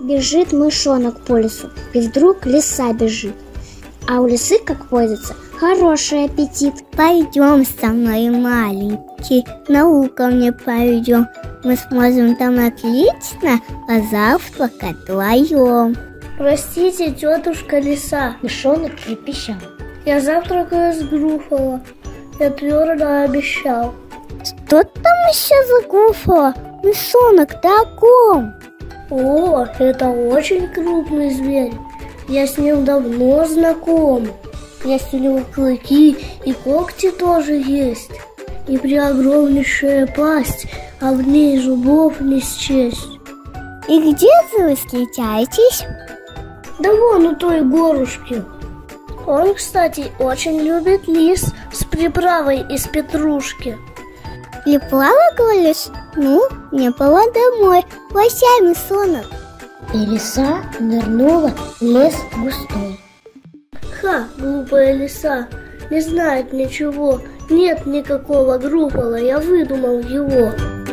Бежит мышонок по лесу, и вдруг лиса бежит. А у лисы, как водится, хороший аппетит. Пойдем со мной, маленький, на луковне пойдем. Мы сможем там отлично позавтракать вдвоем. Простите, тетушка лиса. Мышонок припищал. Я завтракаю с Груффало. Я твердо обещал. Что там еще за Груффало? Мышонок, ты о ком? О, это очень крупный зверь. Я с ним давно знаком. Есть у него клыки и когти тоже есть. И преогромнейшая пасть, а в ней зубов не счесть. И где вы встречаетесь? Да вон у той горушки. Он, кстати, очень любит лис с приправой из петрушки. Леплава, говоришь? Ну, мне пора домой. Прощай, мышонок. И лиса нырнула в лес густой. Ха, глупая лиса, не знает ничего. Нет никакого Груффало, я выдумал его.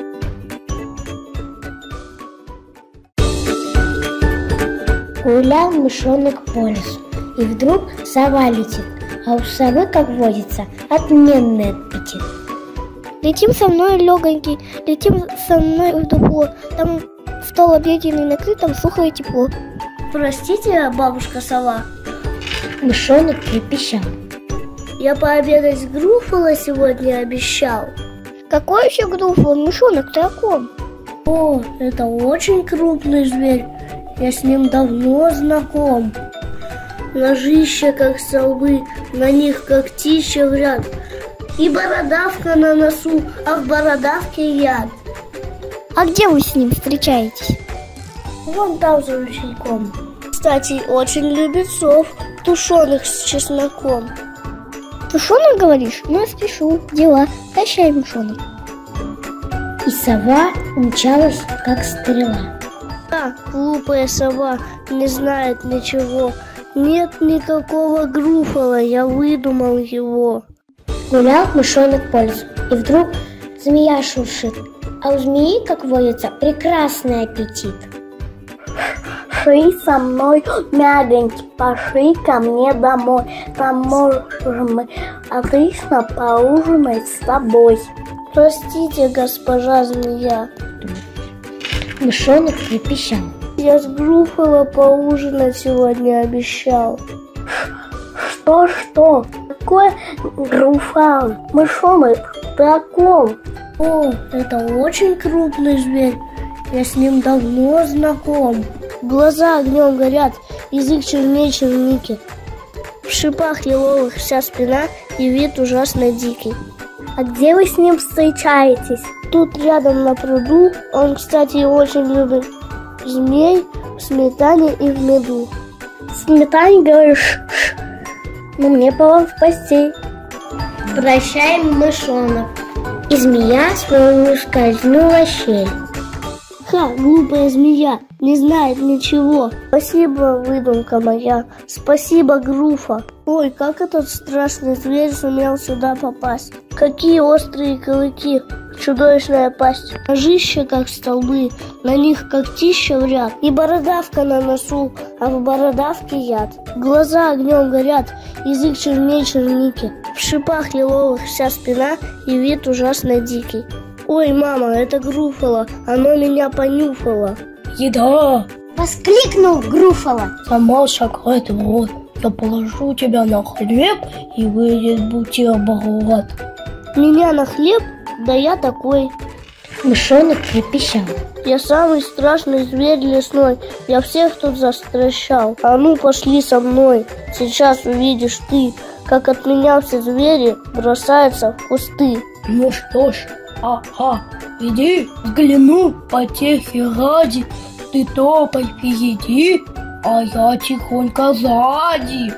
Гулял мышонок по лесу, и вдруг сова летит, а у совы, как водится, отменный аппетит. Летим со мной, легонький, летим со мной в дупло. Там стол обеденный накрыт, там сухо и тепло. Простите, бабушка сова. Мышонок припищал. Я пообедать с Груффало сегодня обещал. Какой еще Груффало? Мышонок, ты о ком? О, это очень крупный зверь. Я с ним давно знаком. Ножища, как столбы, на них когтища в ряд. И бородавка на носу, а в бородавке яд. А где вы с ним встречаетесь? Вон там за ручейком. Кстати, очень любит сов, тушеных с чесноком. Тушеных, говоришь? Ну, я спешу. Дела. Прощай, мышонок. И сова умчалась, как стрела. А, глупая сова, не знает ничего. Нет никакого Груффало, я выдумал его. Гулял мышонок по лесу, и вдруг змея шуршит. А у змеи, как водится, прекрасный аппетит. Ши со мной, мягонький, пошли ко мне домой. Там можем мы отлично поужинать с тобой. Простите, госпожа змея. Мышонок припищал. Я с Груффало поужинать сегодня обещал. Что? Какой Груффало? Мышонок, ты о ком? О, это очень крупный зверь. Я с ним давно знаком. Глаза огнем горят, язык чернее черники. В шипах лиловых вся спина и вид ужасно дикий. А где вы с ним встречаетесь? Тут рядом на пруду. Он, кстати, очень любит змей в сметане и в меду. В сметане, говоришь? Ну, мне пора в постель. Прощай, мышонок. И змея свою скользнула в щель. Ха, глупая змея, не знает ничего. Спасибо, выдумка моя. Спасибо, Груфа. Ой, как этот страшный зверь сумел сюда попасть. Какие острые клыки, чудовищная пасть. Ножища, как столбы, на них когтища в ряд. И бородавка на носу, а в бородавке яд. Глаза огнем горят, язык чернее черники. В шипах лиловых вся спина и вид ужасно дикий. Ой, мама, это Груффало, оно меня понюхало. Еда! Воскликнул Груффало. Сама шагает в рот. Я положу тебя на хлеб, и выйдет бутерброд. Меня на хлеб? Да я такой. Мышонок припищал. Я самый страшный зверь лесной. Я всех тут застращал. А ну, пошли со мной. Сейчас увидишь ты, как от меня все звери бросаются в кусты. Ну что ж, иди, взгляну, потехи ради. Ты топай впереди, а я тихонько сзади.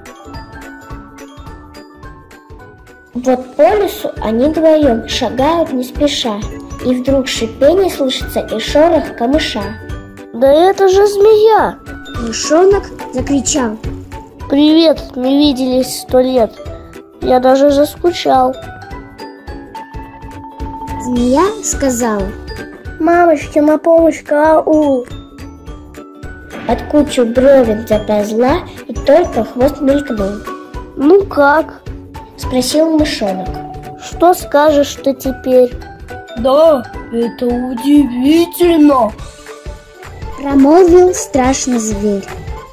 Вот по лесу они вдвоем шагают не спеша, и вдруг шипение слышится и шорох камыша. Да это же змея! Мышонок закричал. Привет, не виделись 100 лет. Я даже заскучал. Змея сказала. Мамочке на помощь, караул. под кучу бревен заползла, и только хвост мелькнул. Ну как? Спросил мышонок. Что скажешь ты теперь? Да, это удивительно. Промолвил страшный зверь.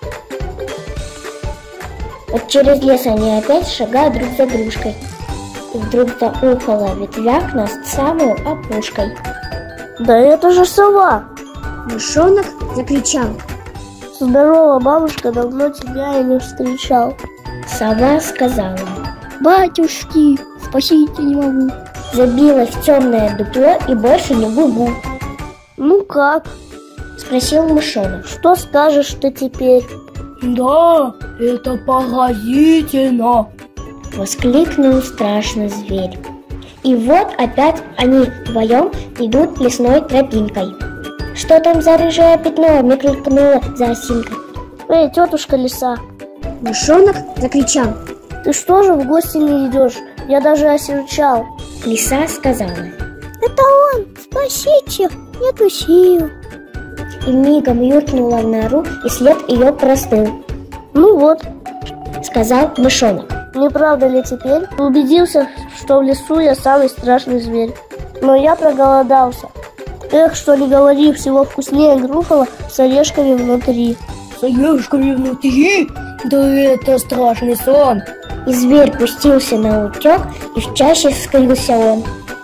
Вот через лес они опять шагают друг за дружкой. И вдруг заухала в ветвях над самой опушкой. Да это же сова! Мышонок закричал. Здорово, бабушка, давно тебя и не встречал. Сова сказала. Батюшки, спасите не могу. Забилась в темное дупло и больше не гугу. Ну как? Спросил мышонок. Что скажешь ты теперь? Да, это поразительно. Воскликнул страшный зверь. И вот опять они вдвоем идут лесной тропинкой. Что там за рыжее пятно мелькнуло за осинкой? Эй, тетушка лиса! Мышонок закричал. Ты что же в гости не идешь? Я даже осерчал. Лиса сказала. Это он, спасите, я тусил. И мигом юркнула в нору, и след ее простыл. Ну вот, Сказал мышонок. не правда ли теперь? Убедился, что в лесу я самый страшный зверь. Но я проголодался. Эх, что не говори, всего вкуснее груфала с орешками внутри. С орешками внутри? Да это страшный сон. И зверь пустился на утек, и в чаще скрылся он.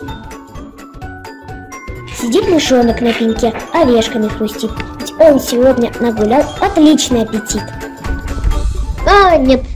Сидит мышонок на пеньке, орешками хрустит. Ведь он сегодня нагулял отличный аппетит. Нет,